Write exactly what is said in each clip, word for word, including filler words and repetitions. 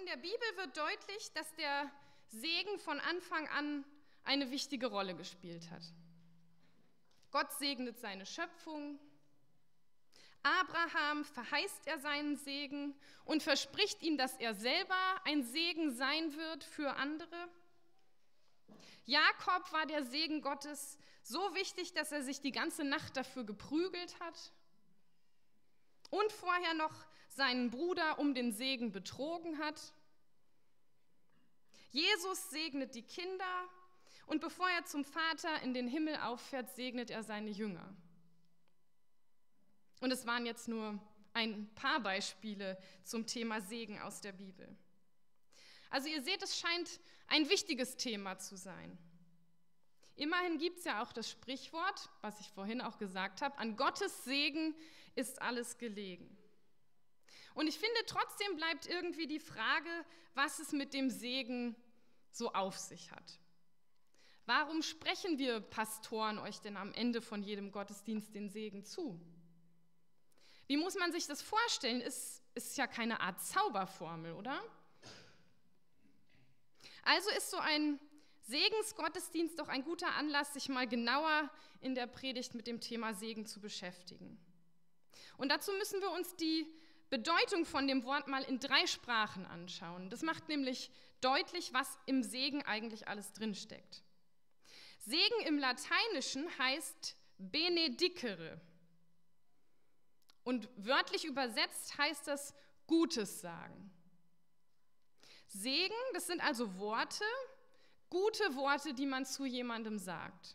der Bibel wird deutlich, dass der Segen von Anfang an eine wichtige Rolle gespielt hat. Gott segnet seine Schöpfung. Abraham verheißt er seinen Segen und verspricht ihm, dass er selber ein Segen sein wird für andere. Jakob war der Segen Gottes so wichtig, dass er sich die ganze Nacht dafür geprügelt hat und vorher noch seinen Bruder um den Segen betrogen hat. Jesus segnet die Kinder und bevor er zum Vater in den Himmel auffährt, segnet er seine Jünger. Und es waren jetzt nur ein paar Beispiele zum Thema Segen aus der Bibel. Also ihr seht, es scheint ein wichtiges Thema zu sein. Immerhin gibt es ja auch das Sprichwort, was ich vorhin auch gesagt habe, an Gottes Segen ist alles gelegen. Und ich finde, trotzdem bleibt irgendwie die Frage, was es mit dem Segen so auf sich hat. Warum sprechen wir Pastoren euch denn am Ende von jedem Gottesdienst den Segen zu? Wie muss man sich das vorstellen? Ist, ist ja keine Art Zauberformel, oder? Also ist so ein Segensgottesdienst doch ein guter Anlass, sich mal genauer in der Predigt mit dem Thema Segen zu beschäftigen. Und dazu müssen wir uns die Bedeutung von dem Wort mal in drei Sprachen anschauen. Das macht nämlich deutlich, was im Segen eigentlich alles drinsteckt. Segen im Lateinischen heißt benedicere. Und wörtlich übersetzt heißt das Gutes sagen. Segen, das sind also Worte, gute Worte, die man zu jemandem sagt.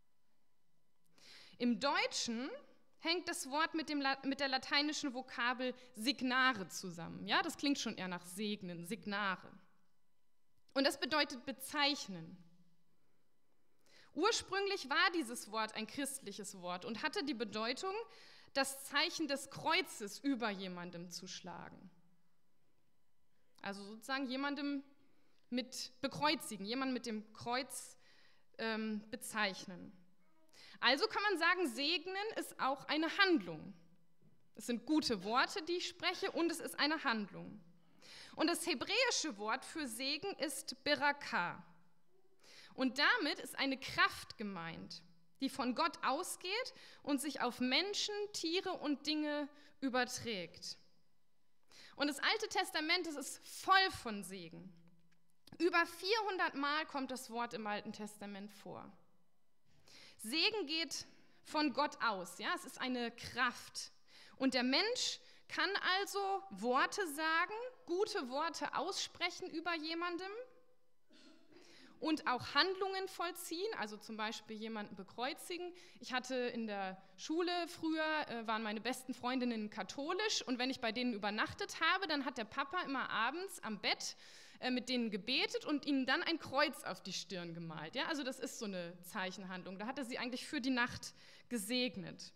Im Deutschen hängt das Wort mit, dem, mit der lateinischen Vokabel signare zusammen. Ja, das klingt schon eher nach segnen, signare. Und das bedeutet bezeichnen. Ursprünglich war dieses Wort ein christliches Wort und hatte die Bedeutung, das Zeichen des Kreuzes über jemandem zu schlagen. Also sozusagen jemandem mit bekreuzigen, jemanden mit dem Kreuz ähm, bezeichnen. Also kann man sagen, segnen ist auch eine Handlung. Es sind gute Worte, die ich spreche, und es ist eine Handlung. Und das hebräische Wort für Segen ist Berakah. Und damit ist eine Kraft gemeint, die von Gott ausgeht und sich auf Menschen, Tiere und Dinge überträgt. Und das Alte Testament, das ist voll von Segen. Über vierhundert Mal kommt das Wort im Alten Testament vor. Segen geht von Gott aus, ja, es ist eine Kraft. Und der Mensch kann also Worte sagen, gute Worte aussprechen über jemandem und auch Handlungen vollziehen, also zum Beispiel jemanden bekreuzigen. Ich hatte in der Schule früher, äh, waren meine besten Freundinnen katholisch, und wenn ich bei denen übernachtet habe, dann hat der Papa immer abends am Bett äh, mit denen gebetet und ihnen dann ein Kreuz auf die Stirn gemalt. Ja? Also das ist so eine Zeichenhandlung. Da hat er sie eigentlich für die Nacht gesegnet.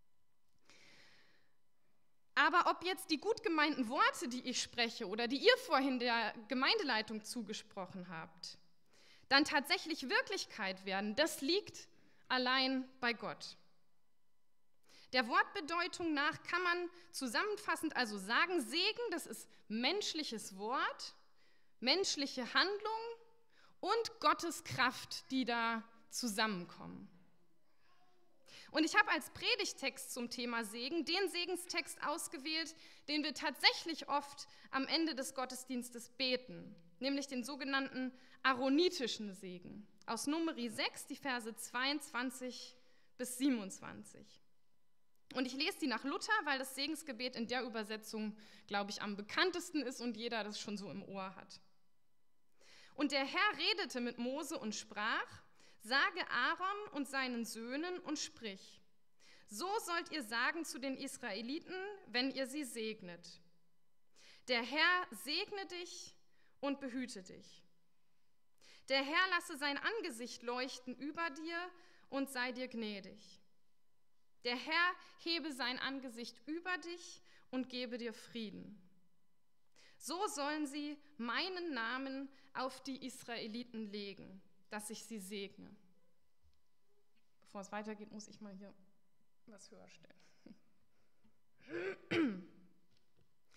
Aber ob jetzt die gut gemeinten Worte, die ich spreche oder die ihr vorhin der Gemeindeleitung zugesprochen habt, dann tatsächlich Wirklichkeit werden, das liegt allein bei Gott. Der Wortbedeutung nach kann man zusammenfassend also sagen, Segen, das ist menschliches Wort, menschliche Handlung und Gottes Kraft, die da zusammenkommen. Und ich habe als Predigtext zum Thema Segen den Segenstext ausgewählt, den wir tatsächlich oft am Ende des Gottesdienstes beten, nämlich den sogenannten aaronitischen Segen aus Numeri sechs, die Verse zweiundzwanzig bis siebenundzwanzig. Und ich lese die nach Luther, weil das Segensgebet in der Übersetzung, glaube ich, am bekanntesten ist und jeder das schon so im Ohr hat. Und der Herr redete mit Mose und sprach: Sage Aaron und seinen Söhnen und sprich: So sollt ihr sagen zu den Israeliten, wenn ihr sie segnet: Der Herr segne dich und behüte dich. Der Herr lasse sein Angesicht leuchten über dir und sei dir gnädig. Der Herr hebe sein Angesicht über dich und gebe dir Frieden. So sollen sie meinen Namen auf die Israeliten legen, dass ich sie segne. Bevor es weitergeht, muss ich mal hier was höher stellen. Ja,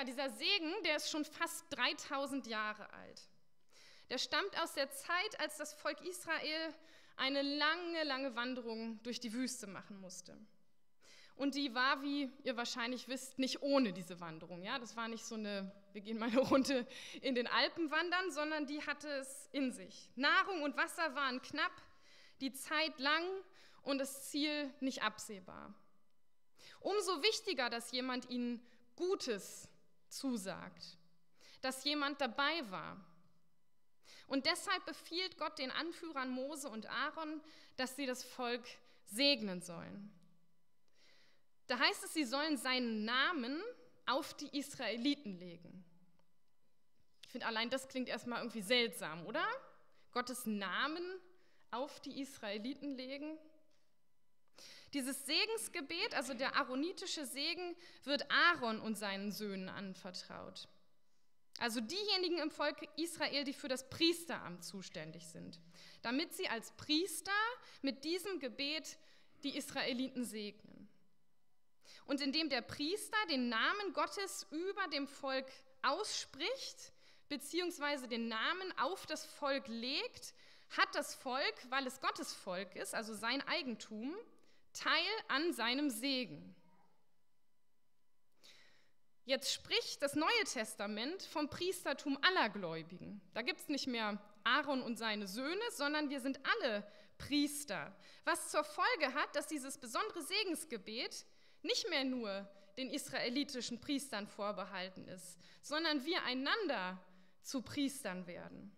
Ja, dieser Segen, der ist schon fast dreitausend Jahre alt. Der stammt aus der Zeit, als das Volk Israel eine lange, lange Wanderung durch die Wüste machen musste. Und die war, wie ihr wahrscheinlich wisst, nicht ohne diese Wanderung. Ja, das war nicht so eine, wir gehen mal eine Runde in den Alpen wandern, sondern die hatte es in sich. Nahrung und Wasser waren knapp, die Zeit lang und das Ziel nicht absehbar. Umso wichtiger, dass jemand ihnen Gutes zusagt, dass jemand dabei war. Und deshalb befiehlt Gott den Anführern Mose und Aaron, dass sie das Volk segnen sollen. Da heißt es, sie sollen seinen Namen auf die Israeliten legen. Ich finde, allein das klingt erstmal irgendwie seltsam, oder? Gottes Namen auf die Israeliten legen. Dieses Segensgebet, also der aaronitische Segen, wird Aaron und seinen Söhnen anvertraut. Also diejenigen im Volk Israel, die für das Priesteramt zuständig sind, damit sie als Priester mit diesem Gebet die Israeliten segnen. Und indem der Priester den Namen Gottes über dem Volk ausspricht, beziehungsweise den Namen auf das Volk legt, hat das Volk, weil es Gottes Volk ist, also sein Eigentum, Teil an seinem Segen. Jetzt spricht das Neue Testament vom Priestertum aller Gläubigen. Da gibt es nicht mehr Aaron und seine Söhne, sondern wir sind alle Priester. Was zur Folge hat, dass dieses besondere Segensgebet nicht mehr nur den israelitischen Priestern vorbehalten ist, sondern wir einander zu Priestern werden.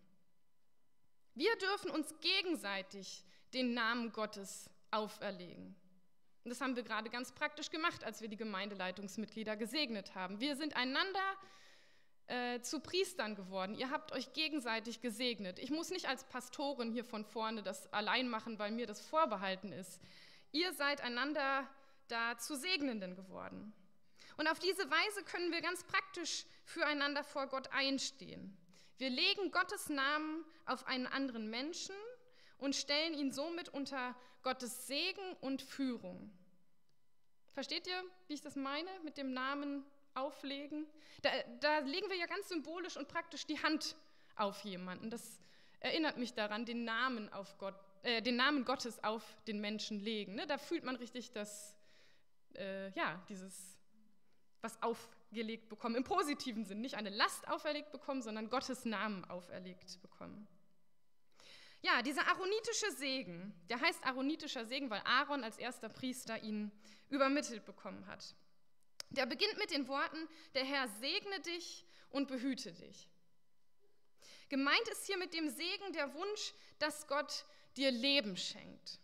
Wir dürfen uns gegenseitig den Namen Gottes auferlegen. Und das haben wir gerade ganz praktisch gemacht, als wir die Gemeindeleitungsmitglieder gesegnet haben. Wir sind einander äh, zu Priestern geworden. Ihr habt euch gegenseitig gesegnet. Ich muss nicht als Pastorin hier von vorne das allein machen, weil mir das vorbehalten ist. Ihr seid einander da zu Segnenden geworden. Und auf diese Weise können wir ganz praktisch füreinander vor Gott einstehen. Wir legen Gottes Namen auf einen anderen Menschen und stellen ihn somit unter Gottes Segen und Führung. Versteht ihr, wie ich das meine, mit dem Namen auflegen? Da, da legen wir ja ganz symbolisch und praktisch die Hand auf jemanden. Das erinnert mich daran, den Namen, auf Gott, äh, den Namen Gottes auf den Menschen legen. Ne? Da fühlt man richtig das, äh, ja, dieses, was aufgelegt bekommen, im positiven Sinn, nicht eine Last auferlegt bekommen, sondern Gottes Namen auferlegt bekommen. Ja, dieser aaronitische Segen, der heißt aaronitischer Segen, weil Aaron als erster Priester ihn übermittelt bekommen hat. Der beginnt mit den Worten, der Herr segne dich und behüte dich. Gemeint ist hier mit dem Segen der Wunsch, dass Gott dir Leben schenkt.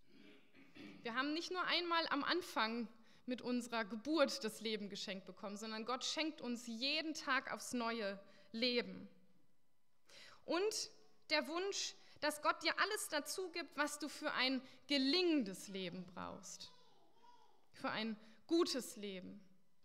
Wir haben nicht nur einmal am Anfang mit unserer Geburt das Leben geschenkt bekommen, sondern Gott schenkt uns jeden Tag aufs neue Leben. Und der Wunsch, dass Gott dir alles dazu gibt, was du für ein gelingendes Leben brauchst, für ein gutes Leben.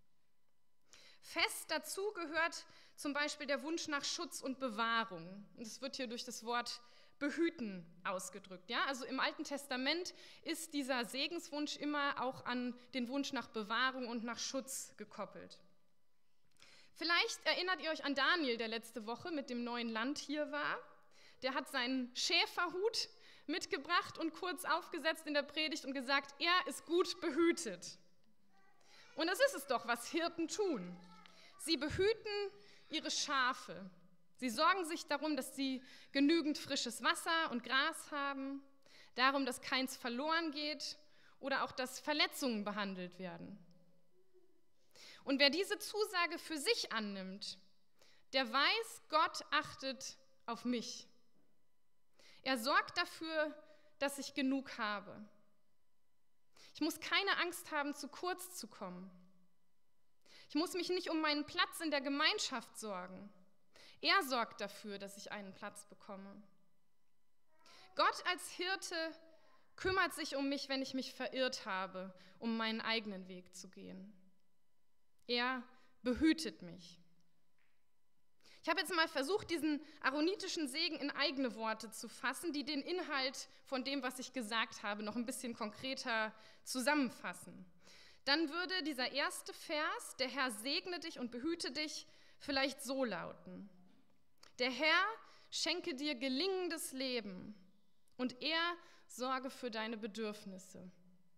Fest dazu gehört zum Beispiel der Wunsch nach Schutz und Bewahrung. Und das wird hier durch das Wort behüten ausgedrückt. Ja? Also im Alten Testament ist dieser Segenswunsch immer auch an den Wunsch nach Bewahrung und nach Schutz gekoppelt. Vielleicht erinnert ihr euch an Daniel, der letzte Woche mit dem neuen Land hier war. Der hat seinen Schäferhut mitgebracht und kurz aufgesetzt in der Predigt und gesagt, er ist gut behütet. Und das ist es doch, was Hirten tun. Sie behüten ihre Schafe. Sie sorgen sich darum, dass sie genügend frisches Wasser und Gras haben, darum, dass keins verloren geht oder auch, dass Verletzungen behandelt werden. Und wer diese Zusage für sich annimmt, der weiß, Gott achtet auf mich. Er sorgt dafür, dass ich genug habe. Ich muss keine Angst haben, zu kurz zu kommen. Ich muss mich nicht um meinen Platz in der Gemeinschaft sorgen. Er sorgt dafür, dass ich einen Platz bekomme. Gott als Hirte kümmert sich um mich, wenn ich mich verirrt habe, um meinen eigenen Weg zu gehen. Er behütet mich. Ich habe jetzt mal versucht, diesen aaronitischen Segen in eigene Worte zu fassen, die den Inhalt von dem, was ich gesagt habe, noch ein bisschen konkreter zusammenfassen. dann würde dieser erste Vers, der Herr segne dich und behüte dich, vielleicht so lauten: Der Herr schenke dir gelingendes Leben und er sorge für deine Bedürfnisse.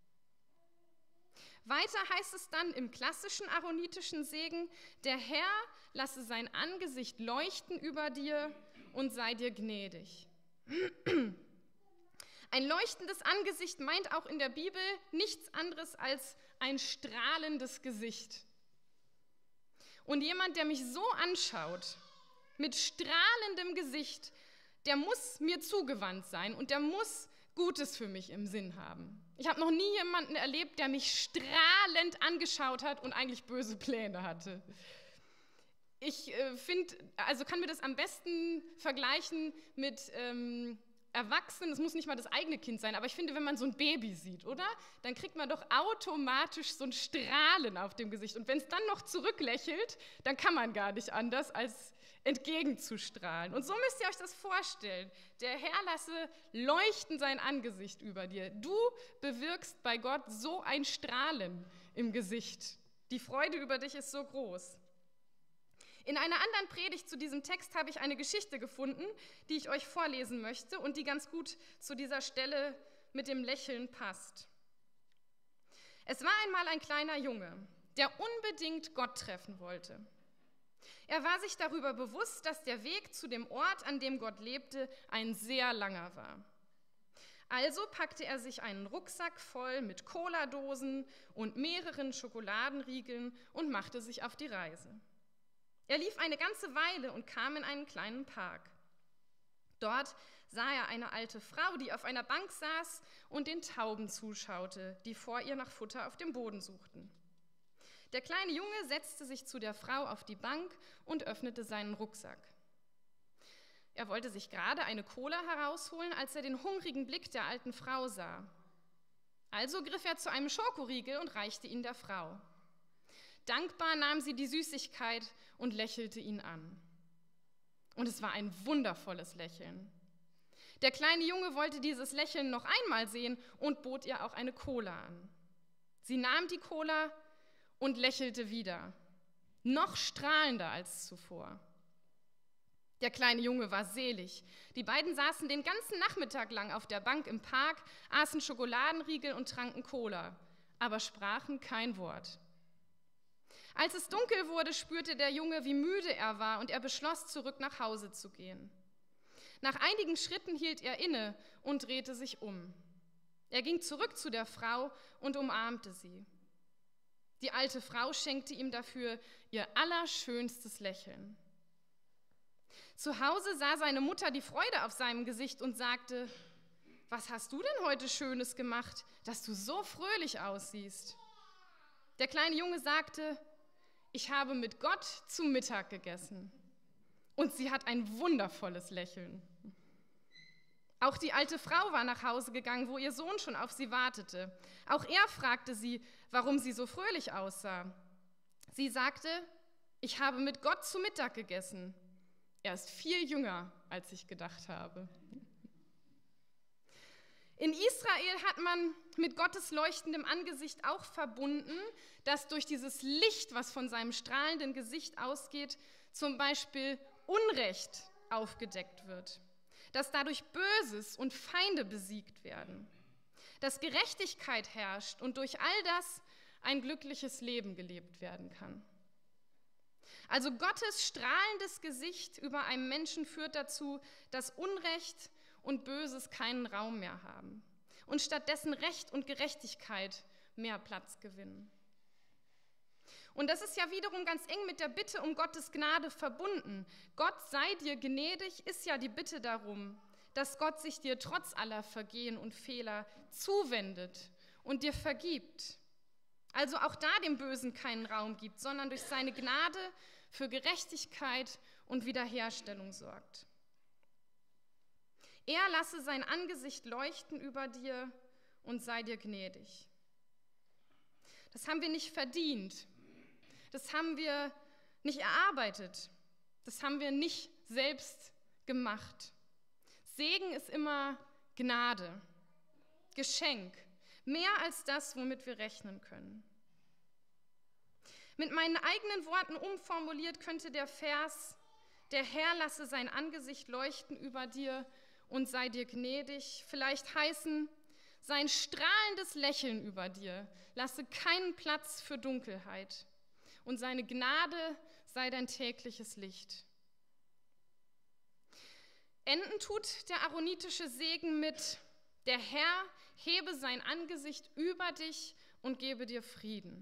Weiter heißt es dann im klassischen aaronitischen Segen: Der Herr lasse sein Angesicht leuchten über dir und sei dir gnädig. Ein leuchtendes Angesicht meint auch in der Bibel nichts anderes als ein strahlendes Gesicht. Und jemand, der mich so anschaut, mit strahlendem Gesicht, der muss mir zugewandt sein und der muss Gutes für mich im Sinn haben. Ich habe noch nie jemanden erlebt, der mich strahlend angeschaut hat und eigentlich böse Pläne hatte. Ich äh, finde, also kann mir das am besten vergleichen mit ähm, Erwachsenen. Es muss nicht mal das eigene Kind sein, aber ich finde, wenn man so ein Baby sieht, oder? Dann kriegt man doch automatisch so ein Strahlen auf dem Gesicht. Und wenn es dann noch zurücklächelt, dann kann man gar nicht anders, als entgegenzustrahlen. Und so müsst ihr euch das vorstellen. Der Herr lasse leuchten sein Angesicht über dir. Du bewirkst bei Gott so ein Strahlen im Gesicht. Die Freude über dich ist so groß. In einer anderen Predigt zu diesem Text habe ich eine Geschichte gefunden, die ich euch vorlesen möchte und die ganz gut zu dieser Stelle mit dem Lächeln passt. Es war einmal ein kleiner Junge, der unbedingt Gott treffen wollte. Er war sich darüber bewusst, dass der Weg zu dem Ort, an dem Gott lebte, ein sehr langer war. Also packte er sich einen Rucksack voll mit Cola-Dosen und mehreren Schokoladenriegeln und machte sich auf die Reise. Er lief eine ganze Weile und kam in einen kleinen Park. Dort sah er eine alte Frau, die auf einer Bank saß und den Tauben zuschaute, die vor ihr nach Futter auf dem Boden suchten. Der kleine Junge setzte sich zu der Frau auf die Bank und öffnete seinen Rucksack. Er wollte sich gerade eine Cola herausholen, als er den hungrigen Blick der alten Frau sah. Also griff er zu einem Schokoriegel und reichte ihn der Frau. Dankbar nahm sie die Süßigkeit und lächelte ihn an. Und es war ein wundervolles Lächeln. Der kleine Junge wollte dieses Lächeln noch einmal sehen und bot ihr auch eine Cola an. Sie nahm die Cola und lächelte wieder, noch strahlender als zuvor. Der kleine Junge war selig. Die beiden saßen den ganzen Nachmittag lang auf der Bank im Park, aßen Schokoladenriegel und tranken Cola, aber sprachen kein Wort. Als es dunkel wurde, spürte der Junge, wie müde er war, und er beschloss, zurück nach Hause zu gehen. Nach einigen Schritten hielt er inne und drehte sich um. Er ging zurück zu der Frau und umarmte sie. Die alte Frau schenkte ihm dafür ihr allerschönstes Lächeln. Zu Hause sah seine Mutter die Freude auf seinem Gesicht und sagte: Was hast du denn heute Schönes gemacht, dass du so fröhlich aussiehst? Der kleine Junge sagte: Ich habe mit Gott zu Mittag gegessen. Und sie hat ein wundervolles Lächeln. Auch die alte Frau war nach Hause gegangen, wo ihr Sohn schon auf sie wartete. Auch er fragte sie, warum sie so fröhlich aussah. Sie sagte: Ich habe mit Gott zu Mittag gegessen. Er ist viel jünger, als ich gedacht habe. In Israel hat man mit Gottes leuchtendem Angesicht auch verbunden, dass durch dieses Licht, was von seinem strahlenden Gesicht ausgeht, zum Beispiel Unrecht aufgedeckt wird, dass dadurch Böses und Feinde besiegt werden, dass Gerechtigkeit herrscht und durch all das ein glückliches Leben gelebt werden kann. Also Gottes strahlendes Gesicht über einem Menschen führt dazu, dass Unrecht und Böses keinen Raum mehr haben und stattdessen Recht und Gerechtigkeit mehr Platz gewinnen. Und das ist ja wiederum ganz eng mit der Bitte um Gottes Gnade verbunden. Gott sei dir gnädig ist ja die Bitte darum, dass Gott sich dir trotz aller Vergehen und Fehler zuwendet und dir vergibt. Also auch da dem Bösen keinen Raum gibt, sondern durch seine Gnade für Gerechtigkeit und Wiederherstellung sorgt. Er lasse sein Angesicht leuchten über dir und sei dir gnädig. Das haben wir nicht verdient. Das haben wir nicht erarbeitet. Das haben wir nicht selbst gemacht. Segen ist immer Gnade, Geschenk, mehr als das, womit wir rechnen können. Mit meinen eigenen Worten umformuliert könnte der Vers, der Herr lasse sein Angesicht leuchten über dir und sei dir gnädig, vielleicht heißen, sein strahlendes Lächeln über dir lasse keinen Platz für Dunkelheit und seine Gnade sei dein tägliches Licht. Enden tut der aaronitische Segen mit, der Herr hebe sein Angesicht über dich und gebe dir Frieden.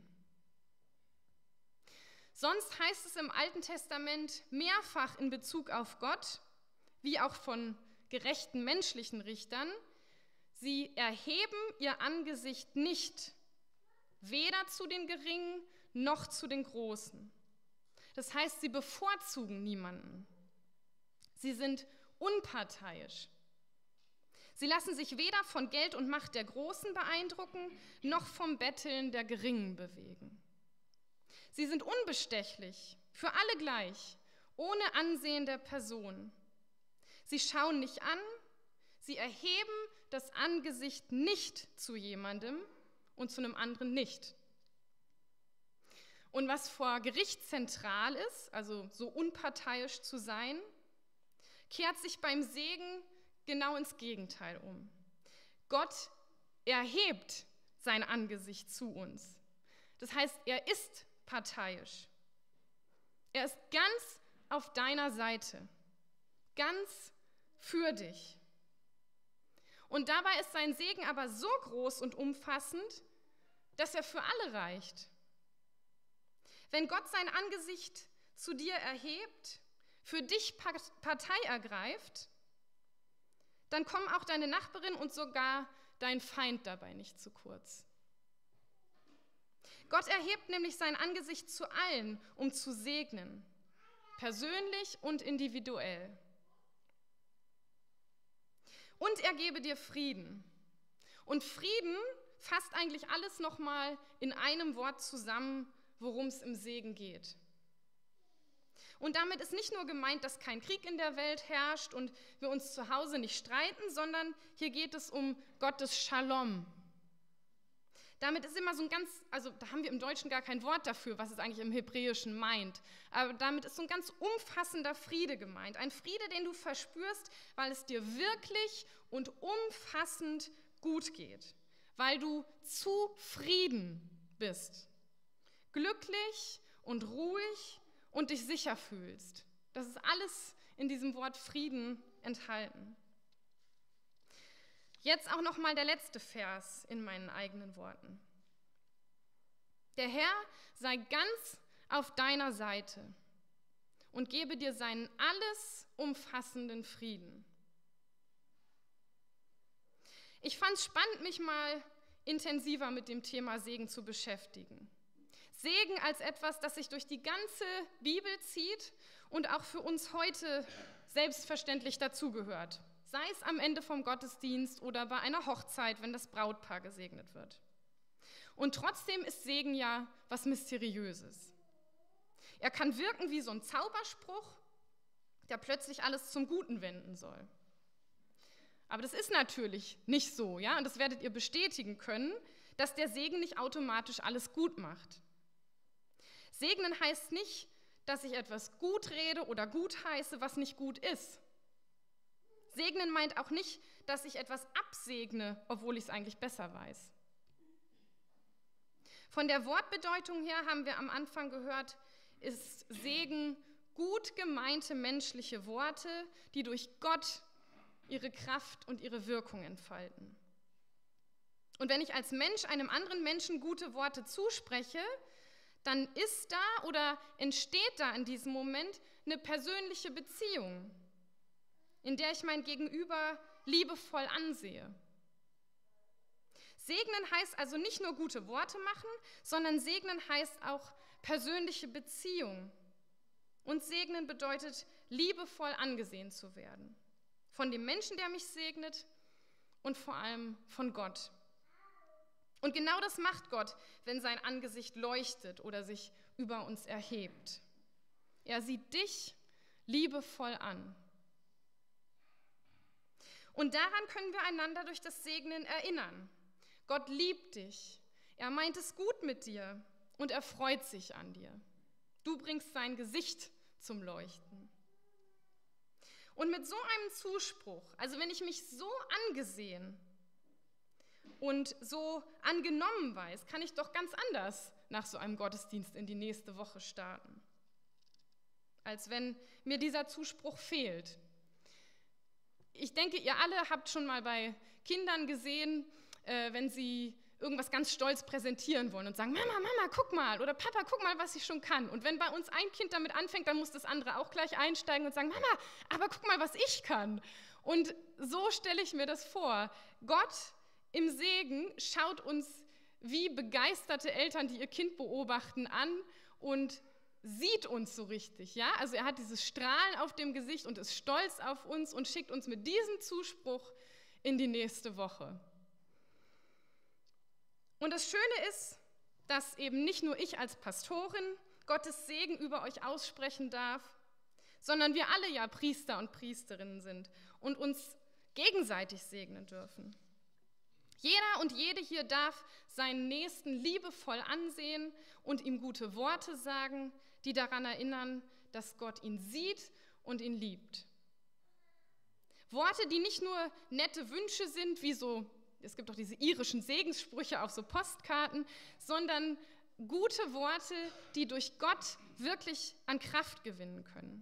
Sonst heißt es im Alten Testament mehrfach in Bezug auf Gott, wie auch von gerechten menschlichen Richtern, sie erheben ihr Angesicht nicht, weder zu den Geringen noch zu den Großen. Das heißt, sie bevorzugen niemanden. Sie sind unparteiisch. Sie lassen sich weder von Geld und Macht der Großen beeindrucken, noch vom Betteln der Geringen bewegen. Sie sind unbestechlich, für alle gleich, ohne Ansehen der Person. Sie schauen nicht an, sie erheben das Angesicht nicht zu jemandem und zu einem anderen nicht. Und was vor Gericht zentral ist, also so unparteiisch zu sein, kehrt sich beim Segen genau ins Gegenteil um. Gott erhebt sein Angesicht zu uns. Das heißt, er ist parteiisch. Er ist ganz auf deiner Seite, ganz für dich. Und dabei ist sein Segen aber so groß und umfassend, dass er für alle reicht. Wenn Gott sein Angesicht zu dir erhebt, für dich Partei ergreift, dann kommen auch deine Nachbarin und sogar dein Feind dabei nicht zu kurz. Gott erhebt nämlich sein Angesicht zu allen, um zu segnen, persönlich und individuell. Und er gebe dir Frieden. Und Frieden fasst eigentlich alles nochmal in einem Wort zusammen, worum es im Segen geht. Und damit ist nicht nur gemeint, dass kein Krieg in der Welt herrscht und wir uns zu Hause nicht streiten, sondern hier geht es um Gottes Shalom. Damit ist immer so ein ganz, also da haben wir im Deutschen gar kein Wort dafür, was es eigentlich im Hebräischen meint. Aber damit ist so ein ganz umfassender Friede gemeint. Ein Friede, den du verspürst, weil es dir wirklich und umfassend gut geht. Weil du zufrieden bist. Glücklich und ruhig und dich sicher fühlst. Das ist alles in diesem Wort Frieden enthalten. Jetzt auch noch mal der letzte Vers in meinen eigenen Worten. Der Herr sei ganz auf deiner Seite und gebe dir seinen alles umfassenden Frieden. Ich fand es spannend, mich mal intensiver mit dem Thema Segen zu beschäftigen. Segen als etwas, das sich durch die ganze Bibel zieht und auch für uns heute selbstverständlich dazugehört. Sei es am Ende vom Gottesdienst oder bei einer Hochzeit, wenn das Brautpaar gesegnet wird. Und trotzdem ist Segen ja was Mysteriöses. Er kann wirken wie so ein Zauberspruch, der plötzlich alles zum Guten wenden soll. Aber das ist natürlich nicht so, ja? Und das werdet ihr bestätigen können, dass der Segen nicht automatisch alles gut macht. Segnen heißt nicht, dass ich etwas gut rede oder gut heiße, was nicht gut ist. Segnen meint auch nicht, dass ich etwas absegne, obwohl ich es eigentlich besser weiß. Von der Wortbedeutung her haben wir am Anfang gehört, ist Segen gut gemeinte menschliche Worte, die durch Gott ihre Kraft und ihre Wirkung entfalten. Und wenn ich als Mensch einem anderen Menschen gute Worte zuspreche, dann ist da oder entsteht da in diesem Moment eine persönliche Beziehung, in der ich mein Gegenüber liebevoll ansehe. Segnen heißt also nicht nur gute Worte machen, sondern segnen heißt auch persönliche Beziehung. Und segnen bedeutet, liebevoll angesehen zu werden. Von dem Menschen, der mich segnet und vor allem von Gott. Und genau das macht Gott, wenn sein Angesicht leuchtet oder sich über uns erhebt. Er sieht dich liebevoll an. Und daran können wir einander durch das Segnen erinnern. Gott liebt dich. Er meint es gut mit dir. und er freut sich an dir. Du bringst sein Gesicht zum Leuchten. Und mit so einem Zuspruch, also wenn ich mich so angesehen und so angenommen weiß, kann ich doch ganz anders nach so einem Gottesdienst in die nächste Woche starten, als wenn mir dieser Zuspruch fehlt. Ich denke, ihr alle habt schon mal bei Kindern gesehen, äh, wenn sie irgendwas ganz stolz präsentieren wollen und sagen, Mama, Mama, guck mal, oder Papa, guck mal, was ich schon kann. Und wenn bei uns ein Kind damit anfängt, dann muss das andere auch gleich einsteigen und sagen, Mama, aber guck mal, was ich kann. Und so stelle ich mir das vor. Gott im Segen schaut uns wie begeisterte Eltern, die ihr Kind beobachten, an und sieht uns so richtig. Ja? Also er hat dieses Strahlen auf dem Gesicht und ist stolz auf uns und schickt uns mit diesem Zuspruch in die nächste Woche. Und das Schöne ist, dass eben nicht nur ich als Pastorin Gottes Segen über euch aussprechen darf, sondern wir alle ja Priester und Priesterinnen sind und uns gegenseitig segnen dürfen. Jeder und jede hier darf seinen Nächsten liebevoll ansehen und ihm gute Worte sagen, die daran erinnern, dass Gott ihn sieht und ihn liebt. Worte, die nicht nur nette Wünsche sind, wie so, es gibt doch diese irischen Segenssprüche auf so Postkarten, sondern gute Worte, die durch Gott wirklich an Kraft gewinnen können.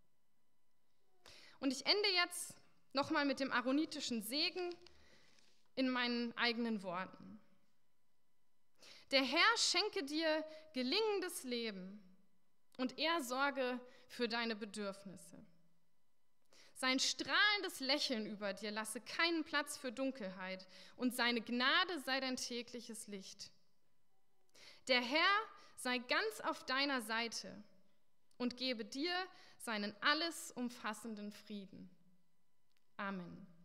Und ich ende jetzt nochmal mit dem aaronitischen Segen in meinen eigenen Worten. Der Herr schenke dir gelingendes Leben und er sorge für deine Bedürfnisse. Sein strahlendes Lächeln über dir lasse keinen Platz für Dunkelheit und seine Gnade sei dein tägliches Licht. Der Herr sei ganz auf deiner Seite und gebe dir seinen alles umfassenden Frieden. Amen.